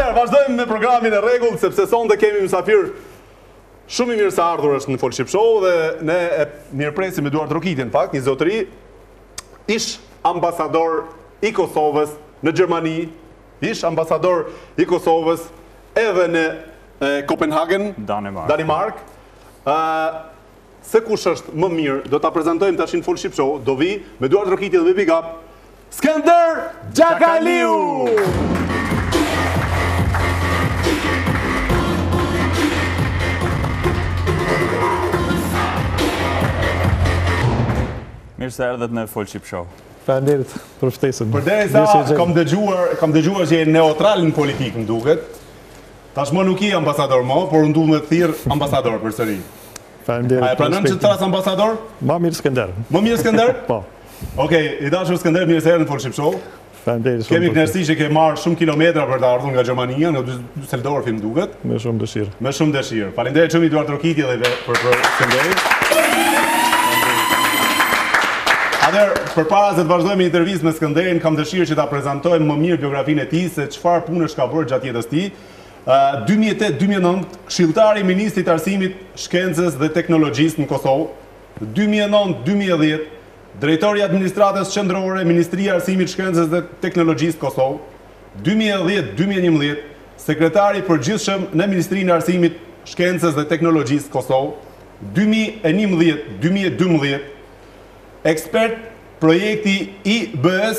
Atëherë, vazhdojmë me programin e rregull, sepse sonte kemi mysafir shumë i mirë se ardhur është në Folship Show dhe ne e mirëpresim me Eduard Rokitjen, pak, një zotëri, ish ambasador i Kosovës në Gjermani, ish ambasador i Kosovës edhe në Kopenhagen, Danimark. Se kush është më mirë, do ta prezantojmë tash në Folship Show, do vi me Eduard Rokitje dhe me Big Up, Skënder Xhakaliu! Mirë se erdhët në Folship Show. Faleminderit për ftesën. Përderisa kam dëgjuar që je neutral në politikë, më duket. Tashmë nuk je ambasador më, por unë duhet të thirr ambasador përsëri. Faleminderit. A e pranon që të thras ambasador? Më mirë Skënder. Më mirë Skënder? Po. Okej, i dashur Skënder, mirë se erdhën në Folship Show. Faleminderit. Kemi kënaqësi që ke marrë shumë kilometra për të ardhur nga Gjermania, nga Düsseldorf, më duket. Me shumë dëshirë. Me shumë dëshirë. Faleminderit shumë Eduard Rokitje dhe për Skënderin. Atëherë, përpara se të vazhdojmë një intervistë me Skënderin, kam dëshirë që ta prezantojmë më mirë biografinë e tij, se çfarë punësh ka bërë gjatë jetës tij. 2008-2009, këshilltari i Ministrit të Arsimit, Shkencës dhe Teknologjisë në Kosovë. 2009-2010, drejtori i administratës qendrore, Ministria e Arsimit, Shkencës dhe Teknologjisë Kosovë. 2010-2011, sekretari i përgjithshëm në Ministrinë e Arsimit, Shkencës dhe Teknologjisë Kosovë. 2011-2012, ekspert projekti IBS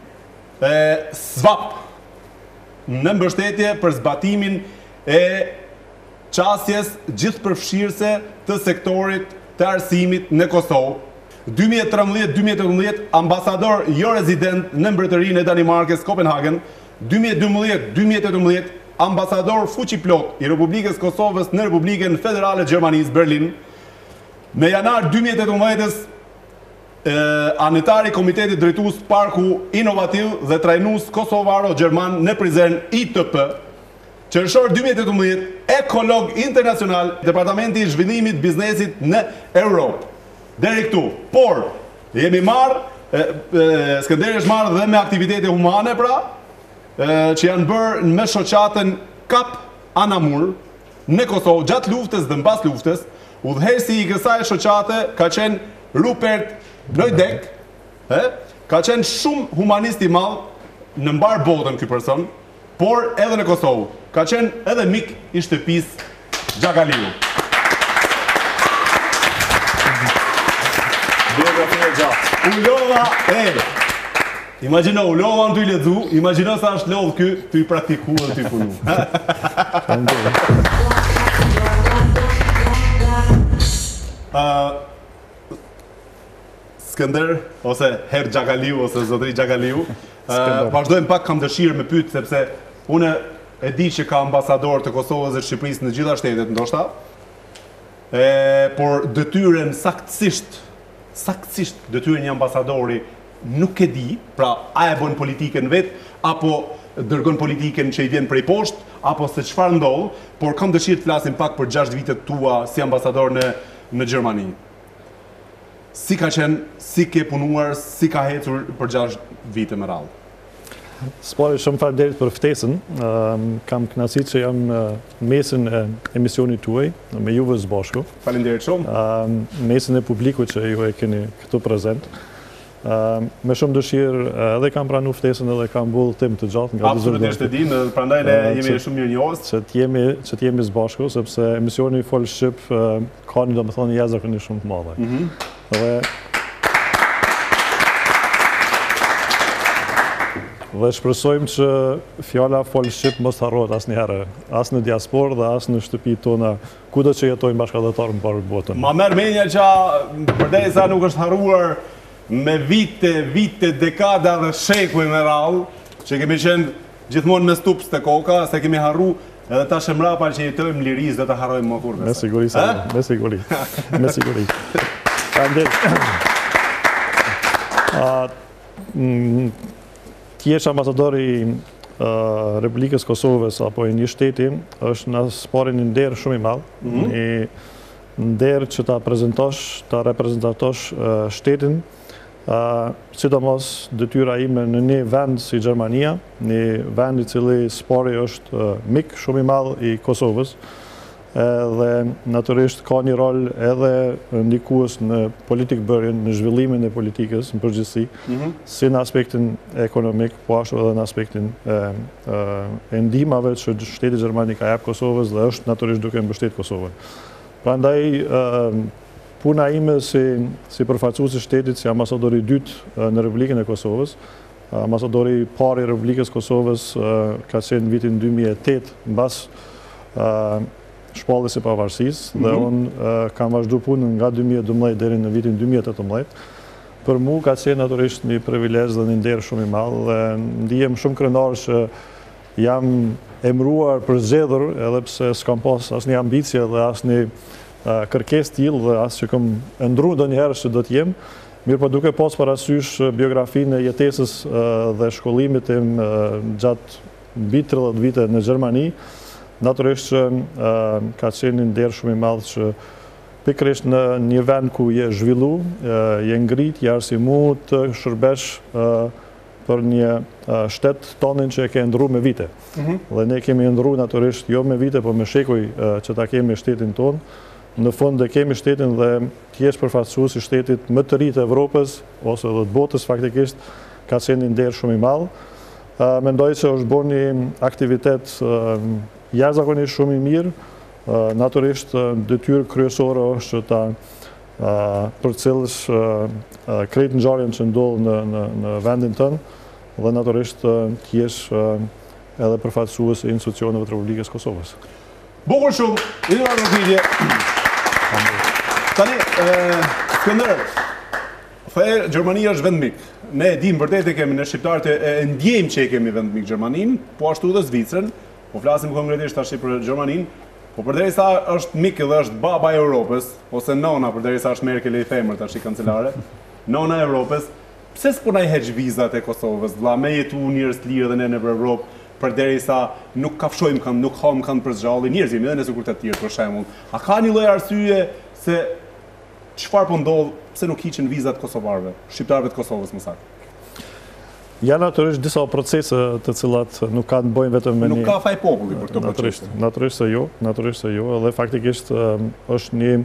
SWAP në mbështetje për zbatimin e çastjes gjithëpërfshirëse të sektorit të arsimit në Kosovë. 2013-2018 ambasador jo rezident në Mbretërinë e Danimarkës Kopenhagen. 2012-2018 ambasador fuqiplot i Republikës Kosovës në Republikën Federale Gjermanisë Berlin. Në janar 2018 anëtari Komitetit Drejtues Parku Inovativ dhe trajnues kosovaro-gjerman në Prizren ITP. Qershor 2018, ekolog internacional, Departamenti i Zhvillimit Biznesit në Europë. Deri këtu. Por jemi marrë, Skënderi është marrë dhe me aktivitete humane, pra, që janë bërë me shoqatën Kap Anamur në Kosovë gjatë luftës dhe mbas luftës. Udhëheqësi i kësaj shoqate ka qenë Rupert Nojdek, ka qenë shumë humanist i madh në mbar botën ky person, por edhe në Kosovë. Ka qenë edhe mik i shtëpisë Xhakaliu. Biografia e gjatë. Ulova imagjino, ulova në ty lexu, imagjino sa është lodh ky, ty praktiku dhe ty punu. Skënder, ose Herr Xhakaliu, ose Zotri Xhakaliu. Vazhdojmë pak, kam dëshirë me pyet, sepse unë e di që ka ambasador të Kosovës dhe Shqipërisë në gjitha shtetet, ndoshta. Por detyrën saktësisht detyrën një ambasadori nuk e di, pra a e bën politikën vet, apo dërgon politikën që i vjen prej poshtë, apo se çfarë ndodh, por kam dëshirë të flasim pak për 6 vitet tua si ambasador në Gjermani. Si ka qenë, si ke punuar, si ka hecur për 6 vite me radhë? Spari shumë faleminderit për ftesën. Kam kënaqësi që jam mesin e emisionit tuaj me juve së bashku. Faleminderit shumë. Mesin e publikut që ju e keni këtu prezent. Me shumë dëshirë edhe kam pranu ftesën edhe kam mbull tim të gjatë nga absolutisht e dim, prandaj ne jemi shumë mirë njohës. Që të jemi së bashku, sepse emisioni Folship ka një domethënie jashtëzakonisht shumë të madhe. Dhe shpresojmë që fjala Folship mos harrohet asnjëherë, as në diasporë dhe as në shtëpitë tona, kudo që jetojnë bashkëdhetarë në mbar botën. Ma merr mendja që përderisa nuk është harruar me vite, dekada dhe shekuj me radhë, që kemi qenë gjithmonë me stups të koka, se kemi harru edhe ta shemrapa që jetojmë lirisë dhe ta harrojmë më kurrë. Me siguri, me siguri. Me siguri. Ti je ambasadori i Republikës Kosovës apo i një shteti, është në sparin një nder shumë i madh, një nder që ta prezantosh, ta reprezentatosh shtetin sidomos detyra ime në një vend si Gjermania, një vend i cili spori është mik shumë i madh i Kosovës, dhe natyrisht ka një rol edhe ndikues në politikbërjen, në zhvillimin e politikës në përgjithësi, si në aspektin ekonomik, po ashtu edhe në aspektin e ndihmave që shteti gjermanik ka jap Kosovës dhe është natyrisht duke mbështet Kosovën. Prandaj puna ime si përfaqësues i shtetit, si ambasadori i dytë në Republikën e Kosovës, ambasadori i parë i Republikës Kosovës ka qenë në vitin 2008 mbas shpalljes së pavarësisë dhe unë kam vazhdu punën nga 2012 deri në vitin 2018. Për mu ka qenë natyrisht një privilegj dhe një nder shumë i madh dhe ndihem shumë krenar që jam emëruar për zgjedhur edhe pse s'kam pas asnjë ambicie dhe asnjë kërkesë tillë dhe as që kam ndruar ndonjëherë se do të jem, mirë po duke pas parasysh biografinë e jetesës dhe shkollimit tim gjatë mbi 30 vite në Gjermani, natyrisht që ka qenë një nder shumë i madh që pikërisht në një vend ku je zhvillu, je ngrit, je arsimu të shërbesh për një shtet tonin që e ke ndru me vite. Dhe ne kemi ndru natyrisht jo me vite, po me shekuj që ta kemi shtetin ton. Në fund dhe kemi shtetin dhe t'jesh përfaqësues i shtetit më të ri të Evropës, ose dhe të botës faktikisht, ka qenë një nder shumë i madh. Mendoj që është bërë një aktivitet jashtëzakonisht shumë i mirë, natyrisht detyrë kryesore është që ta përcjellësh krejt ngjarjen që ndodh në vendin tënd dhe natyrisht të jesh edhe përfaqësues i institucioneve të Republikës Kosovës. Bukur shumë, Eduard Rokidje. Tani, Skënder, Gjermania është vend mik. Ne e dim vërtet e kemi në shqiptarët e ndjejmë që e kemi vend mik Gjermaninë, po ashtu dhe Zvicrën. Po flasim konkretisht tash për Gjermaninë, po përderisa është mik dhe është baba e Europës, ose nona përderisa është Merkel i femër tash i kancelare, nona e Europës, pse s'po na i heq vizat e Kosovës, vlla, me jetu njerëz të lirë dhe ne nëpër Europë, përderisa nuk kafshojmë kanë, nuk ham kanë për zgjalli, njerëz jemi edhe në sukurtet tjerë për shembull. A ka një lloj arsye se çfarë po ndodh, pse nuk hiqen vizat kosovarëve, shqiptarëve të Kosovës më saktë? Janë natyrisht disa procese të cilat nuk kanë bëjnë vetëm me një... Nuk ka faj populli për të procese. Natyrisht se jo, edhe faktikisht është një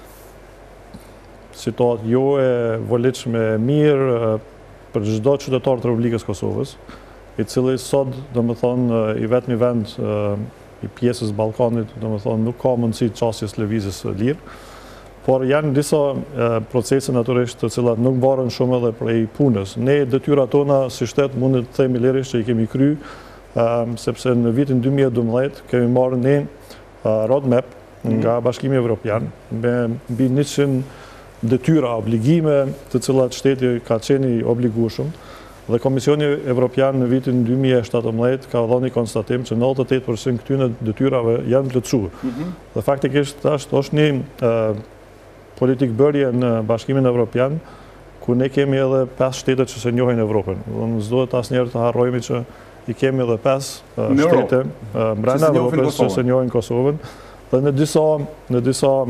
situatë jo e volitshme mirë për çdo qytetar të Republikës Kosovës, i cili sot, domethënë, i vetmi vend i pjesës Ballkanit, domethënë, nuk ka mundësi çastjes lëvizjes lirë. Por janë disa procese natyrisht të cilat nuk varen shumë edhe prej punës. Ne detyrat tona si shtet mund të themi lirisht që i kemi kry, sepse në vitin 2012 kemi marrë një roadmap nga Bashkimi Evropian me mbi 100 detyra, obligime të cilat shteti ka qenë i obligueshëm. Dhe Komisioni Evropian në vitin 2017 ka dhënë një konstatim që 98% këtyre detyrave janë plotësuar. Dhe faktikisht është një politik bërje në Bashkimin Evropian, ku ne kemi edhe 5 shtete që se njohin Evropën. S'duhet asnjëherë të harrojmë që i kemi edhe 5 shtete brenda Evropës që se njohin Kosovën. Dhe në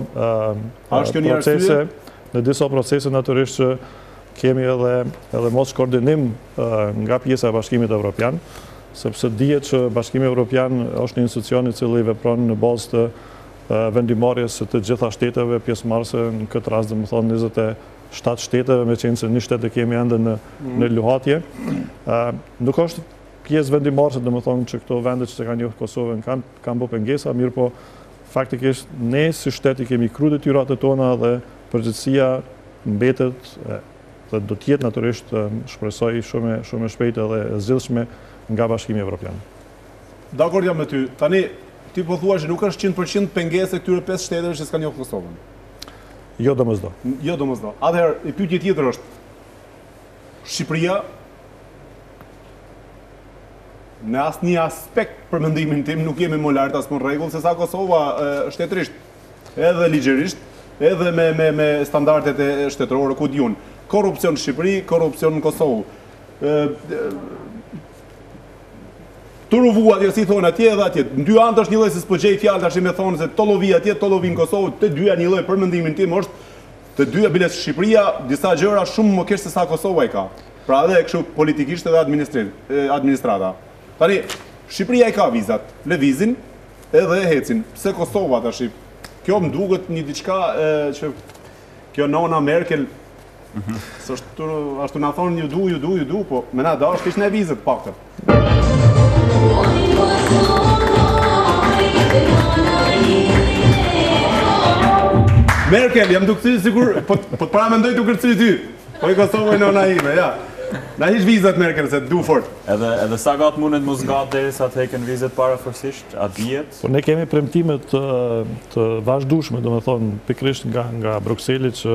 disa procese natyrisht që kemi edhe mos koordinim nga pjesa e Bashkimit Evropian, sepse dihet që Bashkimi Evropian është një institucion i cili vepron në bazë të vendimarrjes së të gjitha shteteve pjesëmarrëse, në këtë rast domethënë 27 shteteve, me qenë se një shtet e kemi ende në luhatje. Nuk është pjesë vendimarrëse, domethënë që këto vende që se kanë njohur Kosovën kanë bërë pengesa, mirë po faktikisht ne si shtet i kemi kryer detyrat tona dhe përgjegjësia mbetet dhe do të jetë natyrisht shpresoj shumë e shpejtë dhe e zgjidhshme nga Bashkimi Evropian. Dakord jam me ty. Tani ti po thua që nuk është 100% pengesë këtyre 5 shteteve që s'kan njohur Kosovën. Jo domosdo. Jo domosdo. Atëherë, e pyetje tjetër është Shqipëria në asnjë aspekt për mendimin tim nuk jemi më lart as më rregull se sa Kosova shtetërisht, edhe ligjërisht, edhe me standardet e shtetërore ku diun. Korrupsion në Shqipëri, korrupsion në Kosovë. Të ruvu atje, si thonë atje dhe atje. Në dy anë është një lloj se s'po gjej fjalë tash me thonë se to llovi atje, to llovi në Kosovë, të dyja një lloj për mendimin tim është të dyja biles Shqipëria disa gjëra shumë më keq se sa Kosova i ka. Pra edhe kështu politikisht edhe administrata. Tani, Shqipëria i ka vizat, lëvizin edhe hecin. Pse Kosova tash? Kjo më duket një diçka që kjo nona Merkel ashtu na thonë ju du, po me na dash kish në vizet paktën. Merkel, jam duke ty sigur, po të para mendoj të kërcy ty. Po i Kosovë nona ime, ja. Na hiq vizat Merkel se du fort. Edhe sa gat mundet mos gat derisa të heken vizet paraforcisht, a dihet? Po ne kemi premtime të vazhdueshme, domethënë pikërisht nga Brukseli që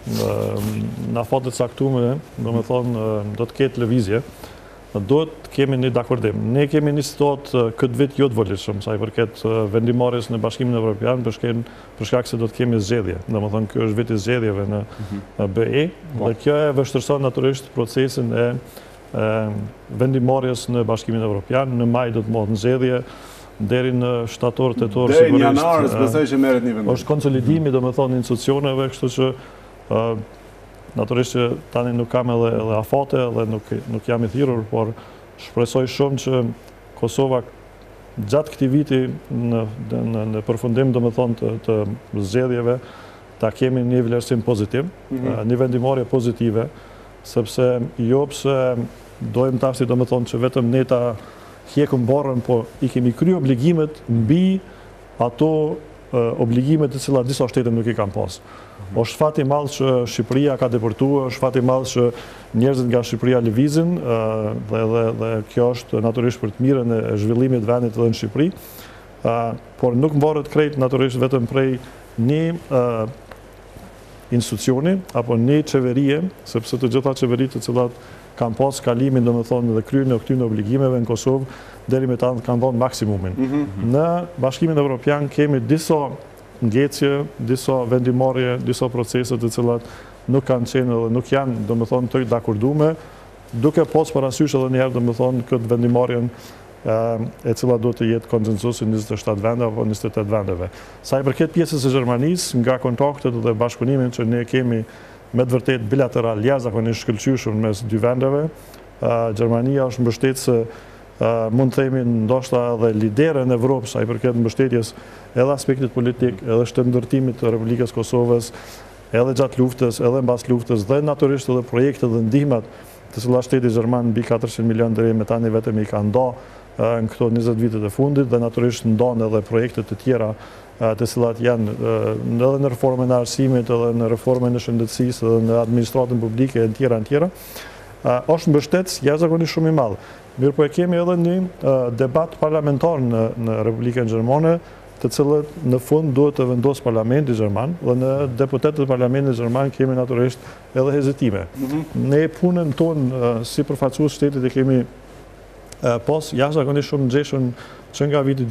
na fatet caktuar, domethënë do të ketë lëvizje. Do të kemi një dakordim. Ne kemi një situatë këtë vit jo të volitshëm sa i përket vendimarrjes në Bashkimin Evropian për shkak se do të kemi zgjedhje. Domethënë ky është viti i zgjedhjeve në BE dhe kjo e vështirëson natyrisht procesin e vendimarrjes në Bashkimin Evropian. Në maj do të mos zgjedhje deri në shtator tetor sigurisht. Deri në janar besoj që merret një vendim. Është konsolidimi domethënë institucioneve, kështu që natyrisht që tani nuk kam edhe afate dhe nuk jam i thirrur, por shpresoj shumë që Kosova gjatë këtij viti në përfundim domethënë të zgjedhjeve ta kemi një vlerësim pozitiv, një vendimarrje pozitive, sepse jo pse dojmë tash domethënë që vetëm ne ta hjekëm borën, po i kemi kryer obligimet mbi ato obligimet të cilat disa shtete nuk i kanë pas. Është fat i madh që Shqipëria ka deportuar, është fat i madh që njerëzit nga Shqipëria lëvizin dhe kjo është natyrisht për të mirën e zhvillimit të vendit edhe në Shqipëri, por nuk mvaret krejt natyrisht vetëm prej një institucioni apo një qeverie, sepse të gjitha qeveritë të cilat kanë pas kalimin domethënë dhe kryen e këtyre obligimeve në Kosovë deri me tani kanë dhënë maksimumin. Në Bashkimin Evropian kemi disa ngjecje, disa vendimarrje, disa procese të cilat nuk kanë qenë dhe nuk janë domethënë të dakorduar, duke pas parasysh edhe një herë domethënë këtë vendimarrjen e cila do të jetë konsensusi 27 vende apo 28 vendeve. Sa i përket pjesës së Gjermanisë, nga kontaktet dhe bashkëpunimin që ne kemi me të vërtet bilateral jashtëzakonisht shkëlqyeshëm mes dy vendeve, Gjermania është mbështetëse mund të themi ndoshta edhe lidere në Evropë sa i përket mbështetjes edhe aspektit politik, edhe shtetëndërtimit të Republikës Kosovës, edhe gjatë luftës, edhe mbas luftës, dhe natyrisht edhe projekte dhe ndihmat të cilat shteti gjerman mbi 400 milion deri me tani vetëm i ka nda në këto 20 vitet e fundit, dhe natyrisht ndan edhe projekte të tjera të cilat janë edhe në reformën e arsimit, edhe në reformën e shëndetësisë, edhe në administratën publike e në tjera. Është mbështetës jashtëzakonisht shumë i madh. Mirë po e kemi edhe një debat parlamentar në Republikën Gjermane, të cilët në fund duhet të vendosë parlamenti gjerman, dhe në deputetët e parlamentit gjerman kemi natyrisht edhe hezitime. Ne punën tonë si përfaqësues shtetit e kemi pas jashtëzakonisht shumë nxehshëm që nga viti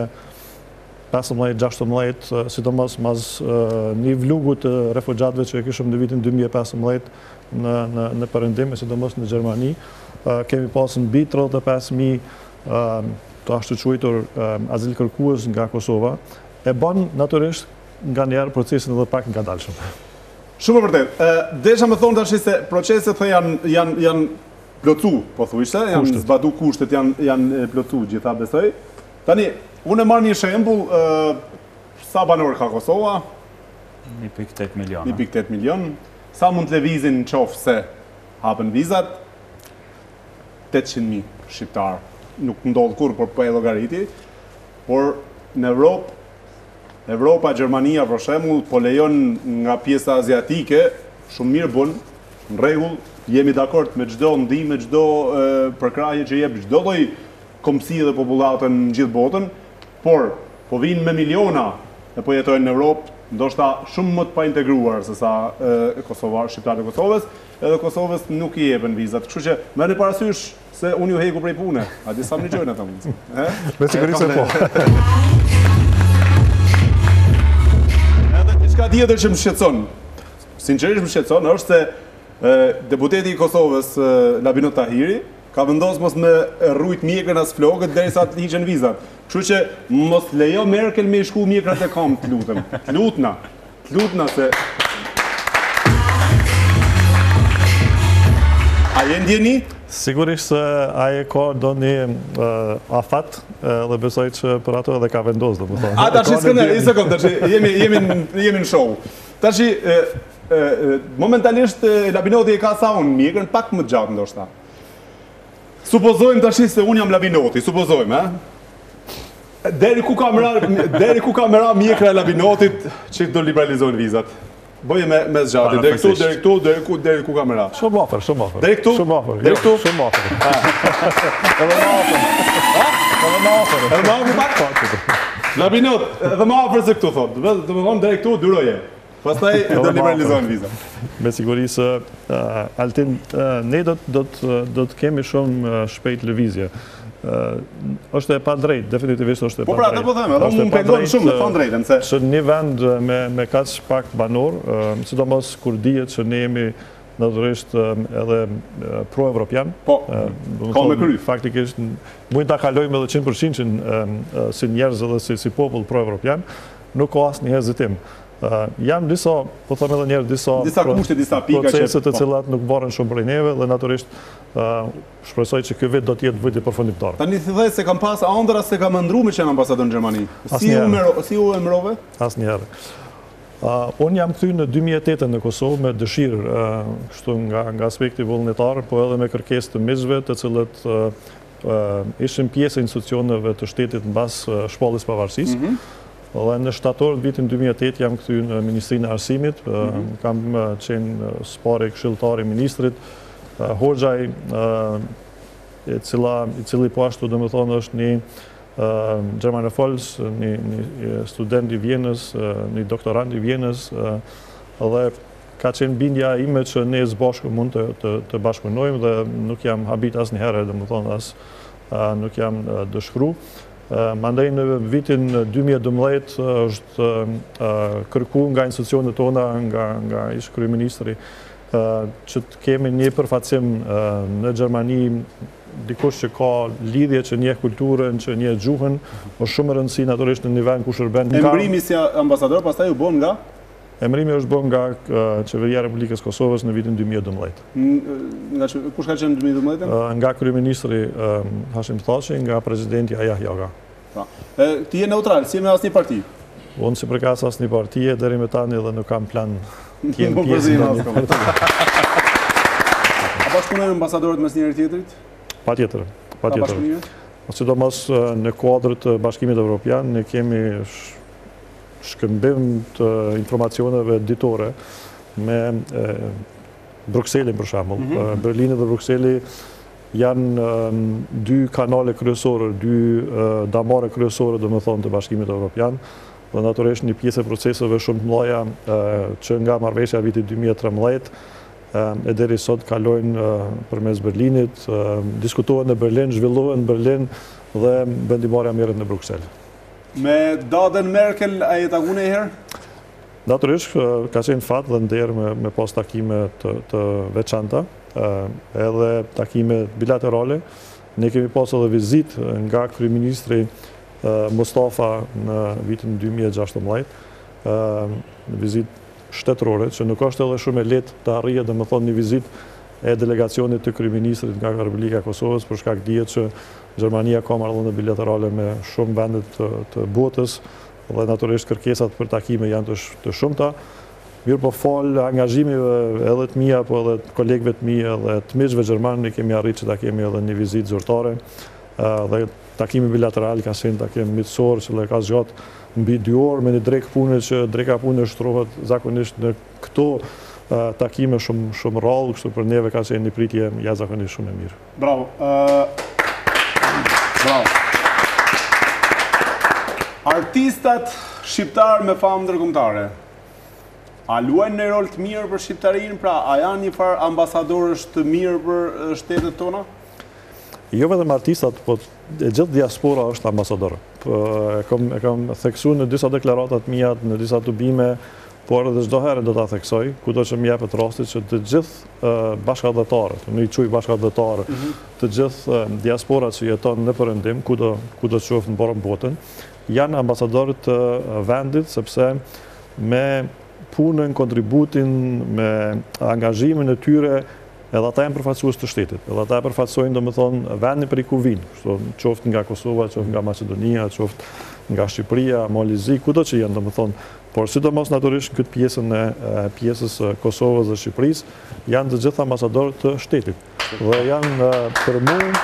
2015-16, sidomos mas një vlugu të refugjatëve që e kishëm në vitin 2015 në perëndim, sidomos në Gjermani. Kemi pasën mbi 35.000 të ashtu quajtur azil kërkues nga Kosova, e bën natyrisht nga njerë procesin edhe pak ngadalshëm. Shumë vërtet. Desha më thonë tash se proceset janë plotsu, po thuajse, janë zbatu kushtet, janë plotsu gjitha besoj. Tani, unë e marr një shembull, sa banor ka Kosova? 1.8 milion. 1.8 milion. Sa mund të lëvizin qoftë se hapen vizat? 800.000 shqiptarë. Nuk ndodh kur, por po e llogariti. Por në Evropa, Gjermania për shembull, po lejon nga pjesa aziatike, shumë mirë bën, në rregull, jemi dakord me çdo ndihmë, me çdo përkrahje që jep çdo lloj komsi dhe popullatën në gjithë botën, por po vinë me miliona e po jetojnë në Evropë, ndoshta shumë më të pa integruar se sa shqiptarët e Kosovës, edhe Kosovës nuk i jepen vizat. Kështu që merrni parasysh se unë ju heku prej pune. A di sa më gjojnë ata mund? Me sigurisë se po. Edhe diçka tjetër që më shqetëson, sinqerisht më shqetëson, është se deputeti i Kosovës, Labinot Tahiri, ka vendosur mos me rrujt mjekrën as flokët derisa të hiqen vizat. Kështu që mos lejo Merkel me i shku mjekrat e kam, të lutem. Të lutna se A je ndjeni? Sigurisht se ai ka ndonjë afat dhe besoj që për ato edhe ka vendosur, domethënë. A tash s'kënë, një sekond, tash jemi në show. Tash momentalisht Labinoti e ka sa unë mjekrën pak më gjatë ndoshta. Supozojmë tash se unë jam Labinoti, supozojmë, Deri ku ka mëra mjekra e Labinotit që do liberalizojnë vizat? Boje me zgjati, deri ku ka mëra? Shumë afër. Deri këtu? Shumë afër. Deri këtu? Shumë afër. Edhe më afër pak? Labinot, edhe më afër se këtu thotë. Do më thonë deri këtu dyroje. Pastaj do liberalizojnë vizat. Me siguri se Altin ne do të kemi shumë shpejt lëvizje. Është e pa drejt, definitivisht është e pa drejt. Po pra, po them, edhe unë pengon shumë me pa drejtën se që një vend me kaq pak banor, sidomos kur dihet që ne jemi natyrisht edhe pro-evropian. Po, ka me kry. Faktikisht mund ta kalojmë edhe 100% si njerëz edhe si popull pro-evropian, nuk ka asnjë hezitim. Jam po them edhe njerë, disa kushte, disa pika procese të cilat nuk bëren shumë për neve dhe natyrisht shpresoj që ky vit do të jetë viti përfundimtar. Tani thithej se kam pas ëndra se kam ndru me qenë ambasador në Gjermani. Si u emërove? Asnjëherë. Unë jam kthy në 2008 në Kosovë me dëshirë, kështu nga aspekti vullnetar, po edhe me kërkesë të miqve, të cilët ishin pjesë e institucioneve të shtetit mbas shpalljes pavarësisë. Dhe në shtator të vitin 2008 jam kthy në Ministrinë e Arsimit, kam qenë spari këshilltar i ministrit, Hoxhaj, i cili po ashtu domethënë është një Germanofols, një student i Vjenës, një doktorant i Vjenës, dhe ka qenë bindja ime që ne së bashku mund të bashkëpunojmë dhe nuk jam habit asnjëherë, domethënë nuk jam dëshkru. Mandej në vitin 2012 është kërku nga institucionet tona, nga ish kryeministri, që të kemi një përfaqësim në Gjermani, dikush që ka lidhje, që njeh kulturën, që njeh gjuhën, është shumë e rëndësishme natyrisht në një vend ku shërben. Emërimi si ambasador pastaj u bën nga? Emërimi është bën nga Qeveria e Republikës Kosovës në vitin 2012. Kush ka qenë në 2012? Nga kryeministri Hashim Thaçi, nga presidenti Ajah Jaga. Ti je neutral, si me asnjë parti? Unë si përkas asnjë partie, deri më tani dhe nuk kam plan të jem pjesë në një parti. A bashkëpunojnë ambasadorët mes njëri tjetrit? Patjetër. Sidomos në kuadrë të Bashkimit Evropian, ne kemi shkëmbim të informacioneve ditore me Brukselin për shembull. Berlini dhe Brukseli janë dy kanale kryesore, dy damare kryesore domethënë të Bashkimit Evropian, dhe natyrisht një pjesë e proceseve shumë të mëdha që nga marrëveshja e vitit 2013 e deri sot kalojnë përmes Berlinit, diskutohen në Berlin, zhvillohen në Berlin dhe vendimarrja merret në Bruksel. Me Daden Merkel a je takuar ndonjëherë? Natyrisht ka qenë fat dhe nder me pas takime të veçanta, edhe takime bilaterale. Ne kemi pas edhe vizitë nga kryeministri Mustafa në vitin 2016, në vizitë shtetërore, që nuk është edhe shumë e lehtë të arrihet domethënë një vizitë e delegacionit të kryeministrit nga Republika e Kosovës, për shkak dihet që Gjermania ka marrëdhënie bilaterale me shumë vende të botës dhe natyrisht kërkesat për takime janë të shumta. Mirë po fal angazhimive edhe të mia apo edhe të kolegëve të mi edhe të miqve gjerman, ne kemi arritur që ta kemi edhe një vizitë zyrtare dhe takimi bilateral ka qenë takim miqësor që ka zgjatur mbi 2 orë me një drek pune që dreka pune shtrohet zakonisht në këto takime shumë rrallë, kështu për neve ka qenë një pritje jashtëzakonisht shumë e mirë. Bravo. Bravo. Artistat shqiptar me famë ndërkombëtare, a luajnë një rol të mirë për shqiptarinë, pra a janë një farë ambasadorësh të mirë për shtetet tona? Jo vetëm artistat, po e gjithë diaspora është ambasador. E kam theksuar në disa deklarata mia, në disa tubime, por edhe çdo herë do ta theksoj, kudo që më jepet rasti që të gjithë bashkëdhetarët, unë i quaj bashkëdhetarë, të gjithë diaspora që jeton në Perëndim, kudo që qoftë në barë botën, janë ambasadorë të vendit, sepse me punën, kontributin, me angazhimin e tyre edhe ata janë përfaqësues të shtetit, edhe ata përfaqësojnë domethënë vendin për ku vinë, qoftë nga Kosova, qoftë nga Maqedonia, qoftë nga Shqipëria, Malizi, kudo që janë domethënë, por sidomos natyrisht në këtë pjesën e pjesës Kosovës dhe Shqipërisë janë të gjitha ambasadorë të shtetit. Dhe janë për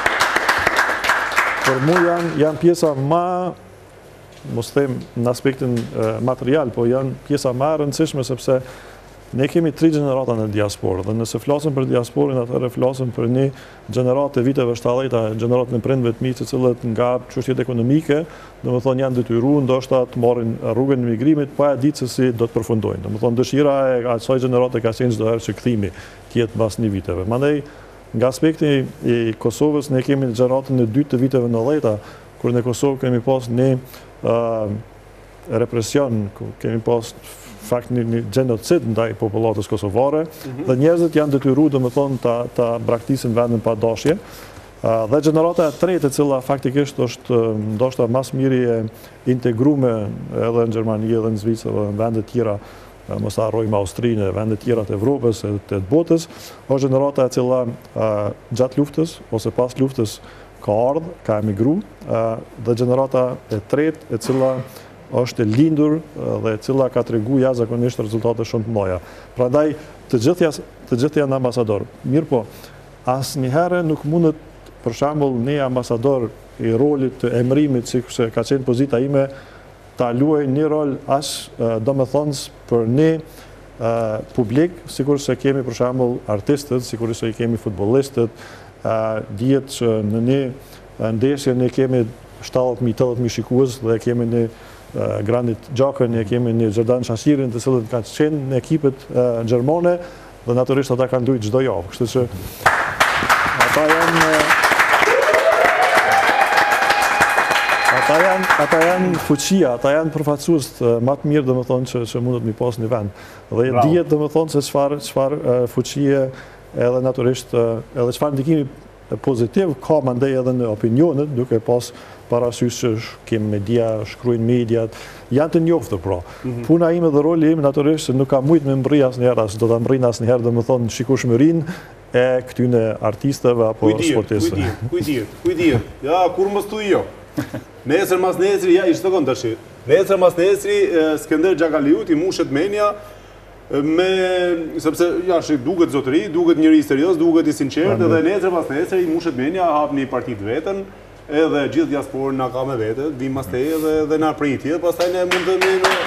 mu janë pjesa më, mos them në aspektin material, po janë pjesa më e rëndësishme sepse ne kemi 3 gjenerata në diasporë, dhe nëse flasim për diasporën, atëherë flasim për një gjeneratë të viteve 70, gjeneratën e prindve të mi, të cilët nga çështjet ekonomike, domethënë janë detyruar ndoshta të marrin rrugën e migrimit, pa e ditë se si do të përfundojnë. Domethënë dëshira e asaj gjenerate ka qenë çdo herë që kthimi të jetë mbas një viteve. Mandej, nga aspekti i Kosovës, ne kemi gjeneratën e dytë të viteve 90, kur në Kosovë kemi pas një represion, kemi pas fakt një genocid ndaj popullatës kosovare, dhe njerëzit janë detyruar domethënë ta braktisin vendin pa dashje. Dhe gjenerata e tretë, e cila faktikisht është ndoshta mas miri e integruar edhe në Gjermani, edhe në Zvicër, edhe në vende tjera, mos harrojmë Austrinë, vende tjera të Evropës e të botës, është gjenerata e cila gjatë luftës ose pas luftës ka ardhur, ka emigruar, dhe gjenerata e tretë, e cila është e lindur dhe e cila ka treguar jashtëzakonisht rezultate shumë të mëdha. Prandaj të gjithë janë ambasador. Mirë po, asnjëherë nuk mundet, për shembull, një ambasador i rolit të emërimit, sikurse ka qenë pozita ime, ta luajë një rol as domethënës për një publik, sikurse kemi për shembull artistët, sikurse kemi futbollistët, dihet që në një ndeshje ne kemi 70.000-80.000 shikues dhe kemi një Granit Xhakën, ne kemi një Xherdan Shashirin, të cilët kanë qenë në ekipet gjermane dhe natyrisht ata kanë luajtur çdo javë. Kështu që ata janë fuqia, ata janë përfaqësues më të mirë domethënë që mundet mi pas në vend. Dhe dihet domethënë se çfarë fuqie edhe natyrisht edhe çfarë ndikimi pozitiv ka mandej edhe në opinionet, duke pas parasysh që kemi media, shkruajnë mediat, janë të njoftë pra. Puna ime dhe roli im natyrisht se nuk ka mujt me mbri asnjëherë, as do ta mbrin asnjëherë domethënë shikueshmërinë e këtyre artistëve apo sportistëve. Kujdir. Ja, kur mos thuj jo. Nesër mas nesri, ja, ishte kon tash. Nesër mas nesri Skënder Xhakaliut i mushet menja sepse ja, duket zotëri, duket njëri serioz, duket i sinqert, edhe nesër pas nesër i mushet menja, hap një parti të vetën, edhe gjithë diasporën na ka me vete, vim mas te dhe na pritje, pastaj ne mund të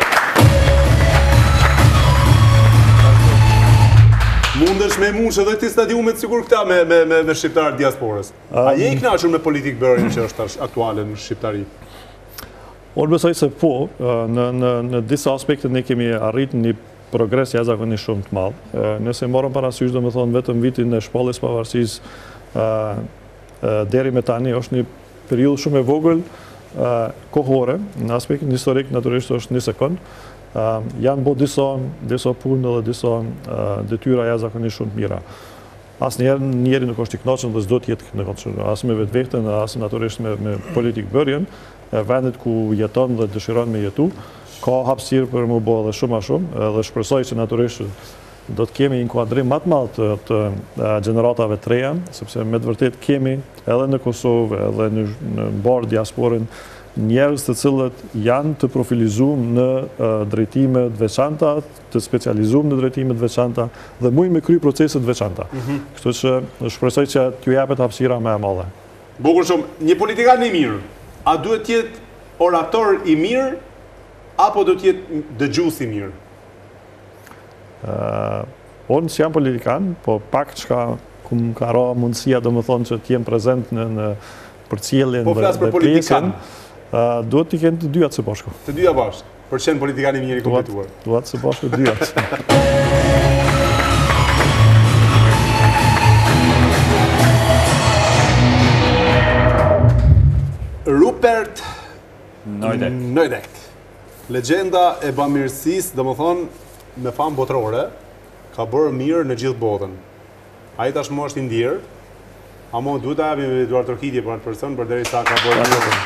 mundesh me mush edhe këti stadiumet sigur këta me shqiptarët diasporës. A je i kënaqur me politikë bërjen që është aktuale në shqiptari? Unë besoj se po, në disa aspekte ne kemi arritur një progres jashtëzakonisht shumë të madh. Nëse morëm parasysh domethënë vetëm vitin e shpalljes pavarësisë deri me tani është një periudhë shumë e vogël kohore, në aspektin historik natyrisht është 1 sekond. Janë bo disa punë dhe disa detyra jashtëzakonisht shumë të mira. Asnjëherë njeri nuk është i kënaqur dhe s'do të jetë i kënaqur as me vetveten, as natyrisht me politikë bërjen, vendet ku jeton dhe dëshiron me jetu, ka hapësirë për më bë edhe shumë a shumë, dhe shpresoj që natyrisht do të kemi inkuadrim më të madh të gjeneratave të reja, sepse me të vërtetë kemi edhe në Kosovë, edhe në mbar diasporën njerëz të cilët janë të profilizuar në drejtime të veçanta, të specializuar në drejtime të veçanta dhe mujnë me kry procese të veçanta. Kështu që shpresoj që t'ju japet hapësira më e madhe. Bukur shumë, një politikan i mirë, a duhet të jetë orator i mirë apo do të jetë dëgjues i mirë? Unë si jam politikan, po pak çka ku më ka ra mundësia domethënë që të jem prezent në përcjelljen dhe pjesën. Duhet t'i kenë të dyja së bashku. Të dyja bashkë, për qenë politikani mirë i kompletuar. Duhet së bashku të dyja. Rupert Neudeck. Legjenda e bamirësisë, domethënë me famë botërore, ka bërë mirë në gjithë botën. Ai tashmë është i ndjerë, ama duhet ta japim Eduard Torkitje për atë person përderisa ka bërë mirë.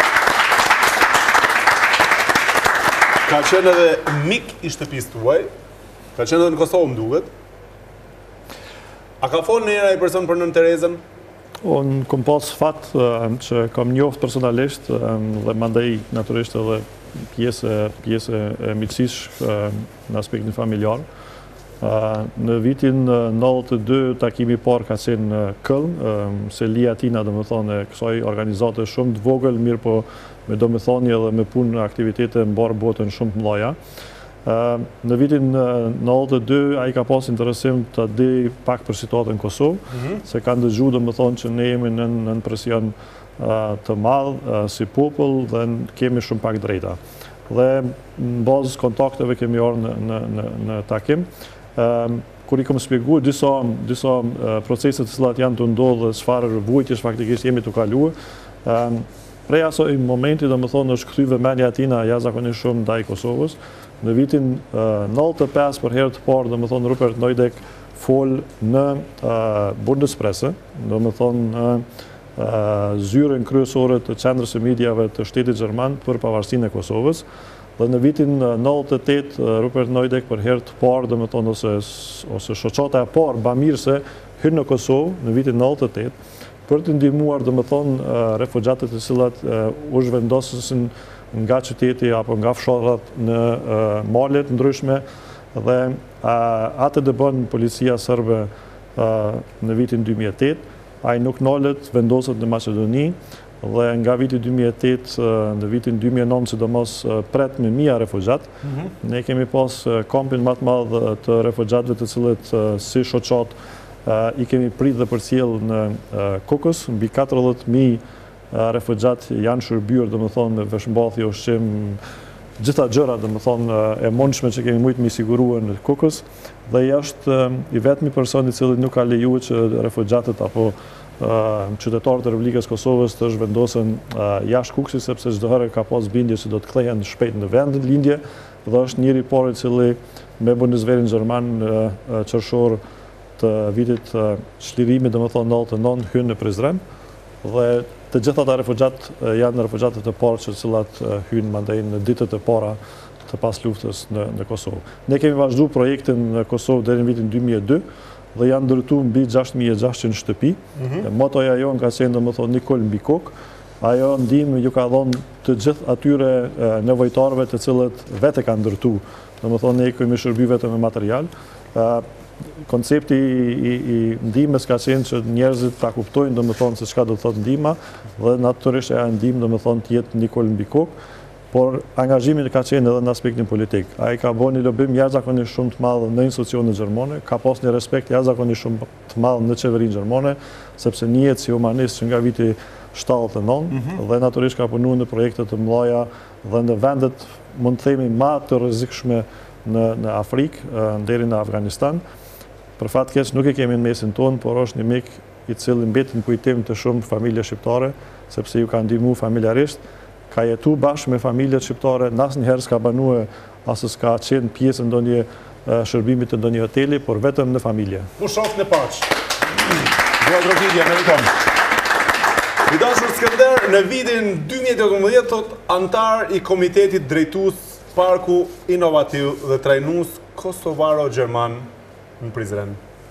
Ka qenë edhe mik i shtëpisë tuaj, ka qenë edhe në Kosovë më duket. A ka folë një ai person për nën Terezën? Unë kom pas fat që kam njoft personalisht dhe mandej naturisht edhe pjesë e miqësisë në aspektin familjar. Në vitin 92 takimi parë ka qenë në Köln, se Lia Tina do më thonë kësaj organizate shumë të vogël, mirë po me do më thonje dhe me punë aktivitete në barë botën shumë të mëdha. Në vitin 92 ai ka pas interesim të di pak për situatën në Kosovë, se kanë dëgju do më thonë që ne jemi në presion të madh si popull dhe kemi shumë pak drejta. Dhe në bazë kontakteve kemi orë në takim, kur i kom shpjegu disa proceset të cilat janë të ndodhë dhe çfarë vujtjesh faktikisht jemi të kaluar, prej asoj momenti do më thonë është kthy vëmendja atina jashtëzakonisht shumë ndaj Kosovës. Në vitin 95 për herë të parë do më thonë Rupert Neudeck fol në Bundespresse, do më thonë në zyrën kryesore të qendrës së mediave të shtetit gjerman për pavarësinë e Kosovës. Dhe në vitin 98 Rupert Neudeck për herë të parë do më thonë ose shoqata e parë bamirëse hyn në Kosovë në vitin 98 për të ndihmuar do më thonë refugjatët të cilat u zhvendosën nga qyteti apo nga fshatrat në malet ndryshme dhe atë të bën policia serbe në vitin 2008, ai nuk nalet, vendoset në Maqedoni dhe nga viti 2008 në vitin 2009 sidomos pret me mija refugjat. Ne kemi pas kampin më të madh të refugjatëve të cilët si shoqat i kemi prit dhe përcjell në Kokos, mbi 40.000 refugjat janë shërbyer, do më thonë, me veshmbathje, ushqim, gjitha gjëra, do më thonë, e mundshme që kemi mujtë mi siguruar në Kokos, dhe është i vetmi person i cili nuk ka lejuar që refugjatët apo qytetarët e Republikës Kosovës të zhvendosen jashtë Koksit, sepse çdo herë ka pas bindje që do të kthehen shpejt në vendin lindje, dhe është njëri i parë i cili me Bundeswehrin gjerman qershor të vitit çlirimit, do më thonë 99, hyn në Prizren, dhe të gjitha ata refugjat janë refugjatët e parë që cilat hynë mandej në ditët e para të pas luftës në Kosovë. Ne kemi vazhdu projektin në Kosovë deri në vitin 2002 dhe janë ndërtu mbi 6600 shtëpi. Motoja jonë ka qenë, do më thonë, Nikol mbi kokë. Ajo ndihmë ju ka dhënë të gjithë atyre nevojtarëve të cilët vete kanë ndërtu. Do më thonë, ne kemi shërby vetëm me material. Koncepti i ndihmës ka qenë që njerëzit ta kuptojnë, do më thonë, se çka do të thotë ndihma, dhe natyrisht ajo ndihmë, do më thonë, të jetë Nikol mbi kokë, por angazhimi ka qenë edhe në aspektin politik. Ai ka bërë një lobim jashtëzakonisht shumë të madh në institucionet gjermane, ka pas një respekt jashtëzakonisht shumë të madh në qeverinë gjermane, sepse njihet si humanist që nga viti 79 dhe natyrisht ka punuar në projekte të mëdha dhe në vendet, mund të themi, më të rrezikshme në Afrikë, deri në Afganistan. Për fat keq nuk e kemi në mesin tonë, por është një mik i cili mbet në kujtim të shumë familje shqiptare, sepse ju ka ndihmuar familjarisht, ka jetu bashkë me familjet shqiptare, asnjëherë s'ka banuar as s'ka qenë pjesë ndonjë shërbimit të ndonjë hoteli, por vetëm në familje. U shoh në Paqë. Duhet rrugëdhja meriton. I dashur Skënder, në vitin 2018 thot antar i komitetit drejtues Parku Inovativ dhe trajnues Kosovaro-Gjerman në Prizren.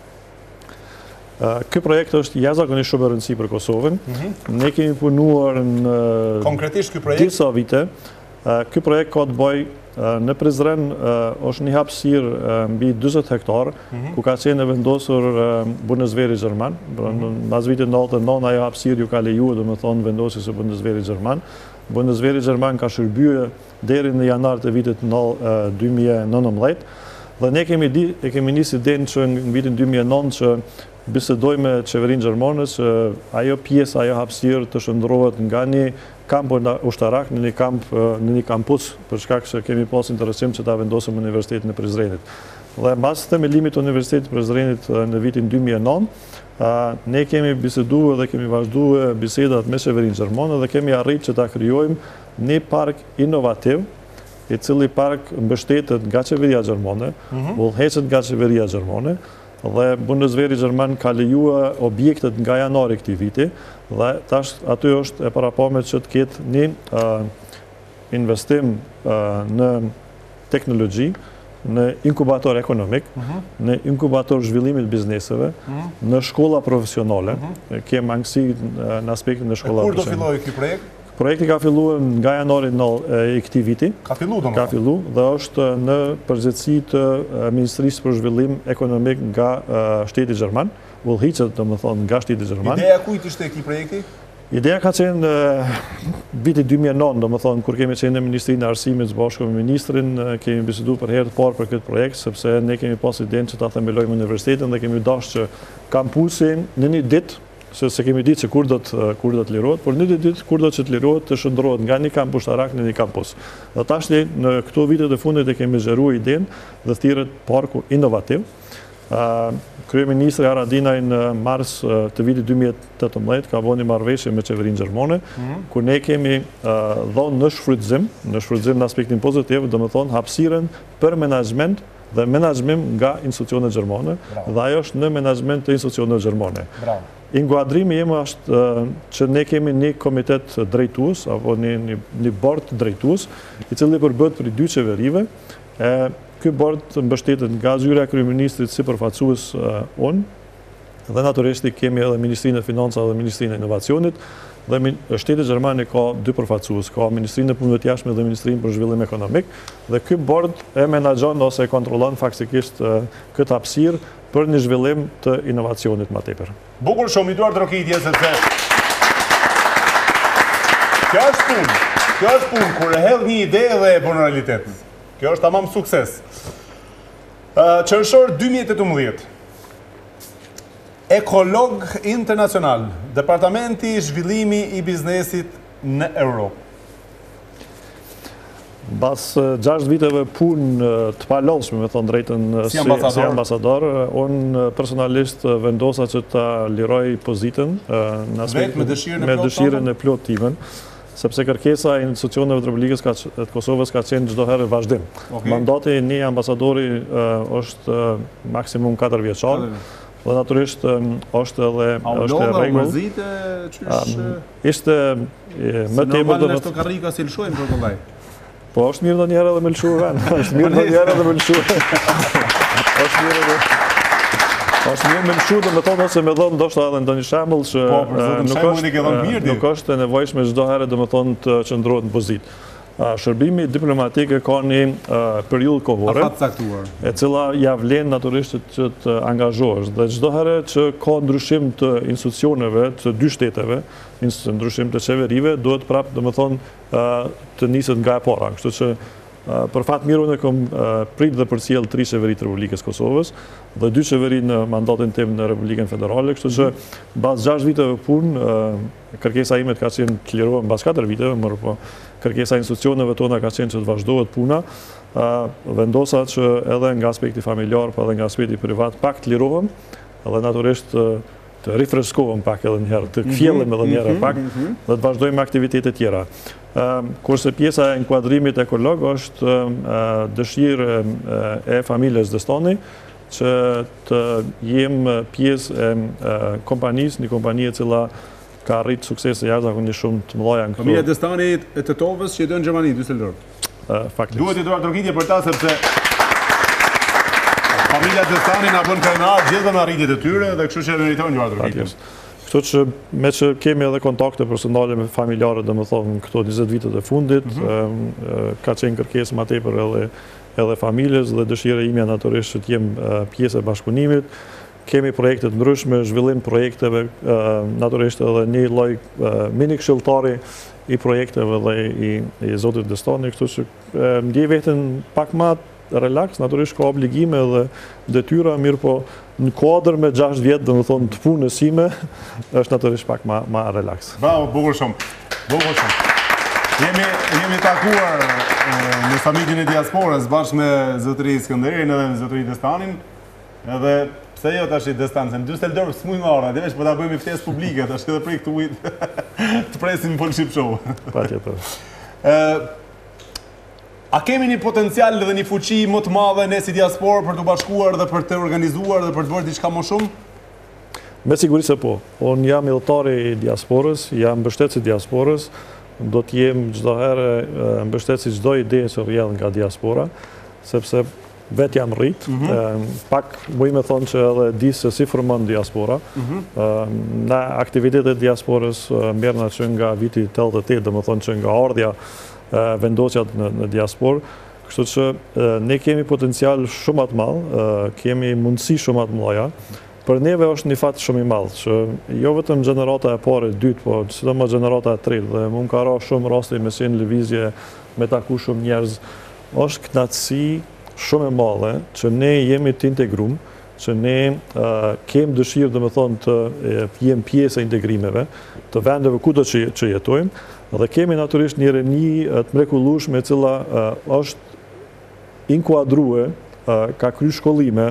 Ky projekt është jashtëzakonisht shumë i rëndësishëm për Kosovën. Ne kemi punuar në konkretisht ky projekt disa vite. Ky projekt ka të bëjë në Prizren, është një hapësirë mbi 40 hektar, ku ka qenë vendosur Bundeswehri gjerman. Pas vitit 99 ajo hapësirë ju ka lejuar, domethënë vendosjes së Bundeswehri gjerman. Bundeswehri gjerman ka shërbyer deri në janar të vitit 2019. Dhe ne kemi nisë idenë që në vitin 2009 që bisedoj me qeverinë gjermane që ajo pjesë, ajo hapësirë të shndrohet nga një kamp ushtarak në një kampus, për shkak se kemi pas interesim që ta vendosim Universitetin e Prizrenit. Dhe mbas themelimit të Universitetit të Prizrenit në vitin 2009, ne kemi biseduar dhe kemi vazhduar bisedat me qeverinë gjermane dhe kemi arritur që ta krijojmë një park inovativ, i cili park mbështetet nga qeveria gjermane, udhëheqet nga qeveria gjermane, dhe Bundeswehri gjerman ka lejuar objektet nga janari këtij viti, dhe tash aty është e parapame që të ketë një investim në teknologji, në inkubator ekonomik, në inkubator zhvillimit bizneseve, në shkolla profesionale, kemë mangësi në aspektin në shkolla Kur do profesionale. filloj ky projekt? Projekti ka filluar nga janari i këtij viti. Ka filluar Ka domethënë. fillu dhe është në përgjithësi të Ministrisë për Zhvillim Ekonomik nga shteti gjerman, udhëhiqet domethënë nga shteti gjerman. Ideja kujt ishte ky projekti? Ideja ka qenë viti 2009, domethënë kur kemi qenë në Ministrinë e Arsimit së bashku me ministrin, kemi biseduar për herë të parë për këtë projekt, sepse ne kemi pas idenë që ta themelojmë universitetin dhe kemi dashur që kampusin në një ditë, se kemi ditë që kur do të lirohet, por në një ditë kur do të lirohet të shndrohet nga një kampus tarak në një kampus. Dhe tashti në këto vitet e fundit e kemi zgjeruar idenë dhe thirret parku inovativ. Kryeministri Haradinaj në mars të vitit 2018 ka bënë një marrëveshje me qeverinë gjermane, ku ne kemi dhënë në shfrytëzim në aspektin pozitiv, domethënë hapësirën për menaxhment dhe menaxhim nga institucionet gjermane, dhe ajo është në menaxhment të institucionet gjermane. Bravo. Inkuadrimi im është që ne kemi një komitet drejtues, apo një bord drejtues, i cili përbëhet për 2 qeverive. Ky bord mbështetet nga zyra e kryeministrit si përfaqësues unë, dhe natyrisht kemi edhe Ministrinë e Financave dhe Ministrinë e Inovacionit, dhe shteti gjerman ka 2 përfaqësues, ka Ministrinë e Punëve të Jashtme dhe Ministrinë për Zhvillim Ekonomik, dhe ky bord e menaxhon ose e kontrollon faktikisht këtë hapësirë për një zhvillim të inovacionit më tepër. Bukur shumë, i duar trokitje, sepse kjo është punë, kur e hedh një ide dhe e bën realitet. Kjo është tamam sukses. Qershor 2018. Ekolog internacional, Departamenti i Zhvillimi i Biznesit në Europë. Bas 6 viteve punë të palodhshme, me thonë drejtën si ambasador, unë personalisht vendosa që ta liroj pozitën në aspektin me dëshirën e plot timen, sepse kërkesa e institucioneve të Republikës të Kosovës ka qenë çdo herë vazhdim. Mandati një ambasadori është maksimum 4 vjeçar, dhe natyrisht është edhe rregull. Ishte më tepër do të karrika si lshojmë për kollaj. Po është mirë do njerë edhe me lëshuar vend. Është mirë do njerë edhe me lëshuar. Është mirë me lëshuar dhe me thonë ose me dhonë ndoshta edhe ndo një shembull që nuk është e nevojshme çdo herë dhe me thonë të qëndrohet në pozitë. Shërbimi diplomatik ka një periudhë kohore, e cila ja vlen natyrisht që të angazhohesh. Dhe çdo herë që ka ndryshim të institucioneve të 2 shteteve, ndryshim të qeverive, duhet prapë domethënë të niset nga e para. Kështu që për fat mirë unë kam prit dhe përcjell 3 qeveri të Republikës Kosovës dhe 2 qeveri në mandatin tim në Republikën Federale, kështu që mbas 6 viteve punë, kërkesa ime ka qenë të lirohem mbas 4 viteve, por kërkesa institucioneve tona ka qenë që të vazhdohet puna, vendosa që edhe nga aspekti familjar, po edhe nga aspekti privat pak të lirohem, edhe natyrisht të rifreskohem pak edhe njëherë, të kthjellem edhe njëherë pak, dhe të vazhdojmë aktivitete tjera. Kurse pjesa e inkuadrimit ekolog është dëshirë e familjes Destani që të jem pjesë e kompanisë, një kompani e cila ka rritë suksese jashtëzakonisht shumë të mëdha në këto. Familja Destani e Tetovës që jeton në Gjermani, Düsseldorf. Faktikisht. Duhet i duar trokitje për ta sepse familja Destani na bën krenar gjithë në arritjet e tyre dhe kështu që meritojnë duar trokitje. Kështu që me që kemi edhe kontakte personale me familjarë dhe më thonë këto 20 vitet e fundit, ka qenë kërkesë ma tepër edhe familjes dhe dëshira imja natyrisht që t'jem pjesë e bashkëpunimit. Kemi projekte të ndryshme, zhvillim projekteve, natyrisht edhe një lloj mini këshilltari i projekteve dhe i Zotit Destani, kështu që ndjej veten pak më relax, natyrisht ka obligime dhe detyra, mirë po në kuadër me 6 vjetë, dhe më thonë të punës sime, është natyrisht pak ma relax. Bravo, bukur shumë. Bukur shumë. Jemi takuar në familjen e diasporës bashkë me zotëri Skënderin edhe me zotëri Destanin, edhe pse jo tash i Destanin, në Düsseldorf s'muj nga ora, dhe veç po ta bëjmë ftesë publike, tash edhe prej këtu të presim për ship show. Patjetër. A kemi një potencial dhe një fuqi më të madhe ne si diasporë për të bashkuar dhe për të organizuar dhe për të bërë diçka më shumë? Me siguri se po. Unë jam udhëtari i diasporës, jam mbështetës i diasporës, do të jem çdo herë mbështetës i çdo ide që vjen nga diaspora, sepse vetë jam rrit, pak mu me thonë që edhe di se si formon diaspora. Na aktivitetet diasporës merrna që nga viti 88, dhe më thonë që nga ardhja vendosjat në diasporë, kështu që ne kemi potencial shumë atë madh, kemi mundësi shumë atë mëdha. Për neve është një fat shumë i madh, që jo vetëm gjenerata e parë, e dytë, po sidomos gjenerata e tretë, dhe mund ka ra shumë raste me qenë lëvizje, me taku shumë njerëz, është kënaqësi shumë e madhe që ne jemi të integrum, që ne kemi dëshirë, dhe me thonë, të jem pjesë e integrimeve, të vendeve kudo që jetojmë, dhe kemi natyrisht një reni të mrekullueshme e cila është inkuadrue, ka kry shkollime,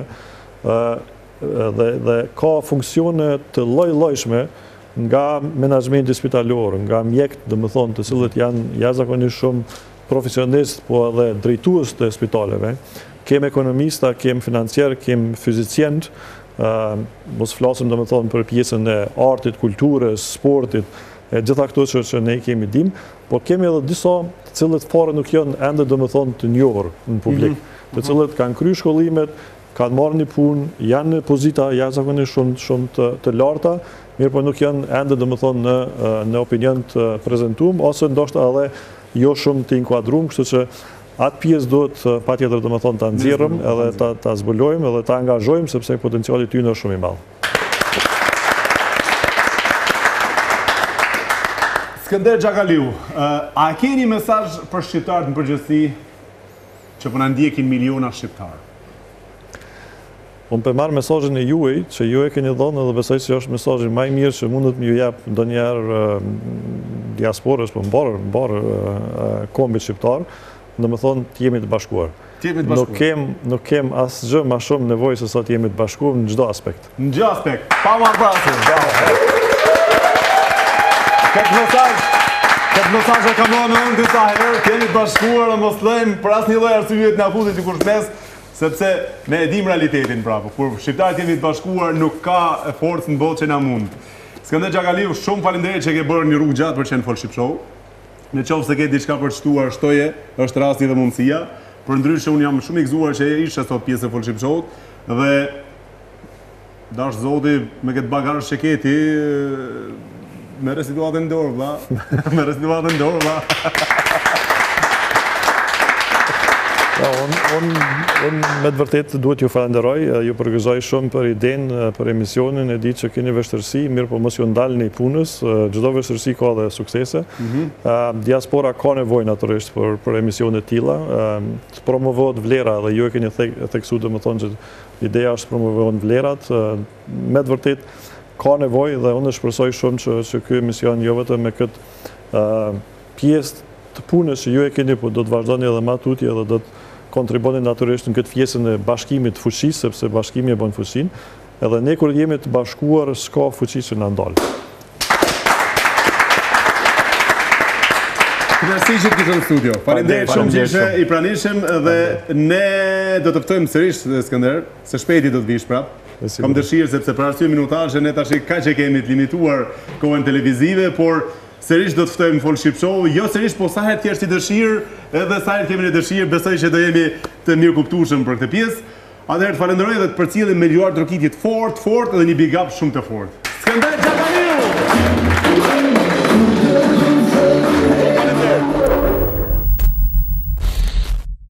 dhe ka funksione të lloj-llojshme nga menaxhmenti spitalor, nga mjekët, dhe me thonë, të cilët janë jashtëzakonisht shumë profesionistë, po edhe drejtues të spitaleve, kem ekonomista, kem financier, kem fizicientë, mos flasim dhe me thonë për pjesën e artit, kulturës, sportit, e gjitha këto që ne kemi dim, por kemi edhe disa të cilët fare nuk janë ende dhe me thonë të njohur në publik, të cilët kanë kry shkollimet, kanë marrë një punë, janë në pozita jashtëzakonisht shumë të larta, mirë po nuk janë ende dhe me thonë në opinion të prezentuar, ose ndoshta edhe jo shumë të inkuadrum, kështu që atë pjesë duhet patjetër dhe me thonë të nxjerrëm, edhe ta zbulojmë, edhe ta angazhojmë, sepse potenciali tyre është shumë i madh. Skënder Xhakaliu, a keni mesazh për shqiptarët në përgjithësi që po na ndjekin miliona shqiptarë? Unë për marrë mesazhin e juaj, që ju e keni dhënë, dhe besoj se është mesazhi më i mirë që mundet më ju jap ndonjëherë diasporës, po mbarë kombit shqiptar, dhe me thonë të jemi të bashkuar. Nuk kem asgjë më shumë nevojë se sa të jemi të bashkuar në çdo aspekt. Në çdo aspekt. Pa marrë parasysh. Këtë mesazh e kam dhënë unë disa herë, kemi të bashkuar dhe mos lëjmë për asnjë lloj arsye të na futet dikush mes, sepse ne e dim realitetin prapë. Kur shqiptarët jemi të bashkuar, nuk ka forcë në botë që na mund. Skënder Xhakaliu, shumë faleminderit që ke bërë një rrugë gjatë për qenë Fol Shqip Show. Në qoftë se ke diçka për të shtuar, shtoje, është rasti dhe mundësia. Përndryshe unë jam shumë i gëzuar që ishe sot pjesë e Fol Shqip Show dhe dash zoti me këtë bagazh që ke ti merre situatën në dorë, vlla. Merre situatën në dorë, vlla. Unë me të vërtet duhet ju falenderoj, ju përgëzoj shumë për idenë, për emisionin, e di që keni vështirësi, mirë po mos ju ndalni punës, çdo vështirësi ka dhe suksese. Diaspora ka nevojë natyrisht për emisione të tilla, të promovohet vlera dhe ju e keni theksuar domethënë që ideja është promovohen vlerat, me të vërtet ka nevojë dhe unë shpresoj shumë që ky emision jo vetëm me këtë pjesë të punës që ju e keni, po do të vazhdoni edhe më tutje dhe do të kontriboni natyrisht në këtë pjesën e bashkimit të fuqisë, sepse bashkimi e bën fuqinë, edhe ne kur jemi të bashkuar s'ka fuqi që na ndal. Kënaqësi që kishe në studio. Faleminderit shumë që ishe i pranishëm dhe ne do të ftojmë sërish Skënder, se shpejti do të vish prap. Kam dëshirë sepse për arsye minutazhe ne tash kaq e kemi të limituar kohën televizive, por sërish do të ftojmë Fol Shqip Show, jo sërish, po sa herë thjesht i dëshirë, edhe sa herë kemi në dëshirë, besoj që do jemi të mirë kuptueshëm për këtë pjesë. Atëherë të falenderoj dhe të përcjellim me luar trokitje të fortë dhe një big up shumë të fortë. Skënder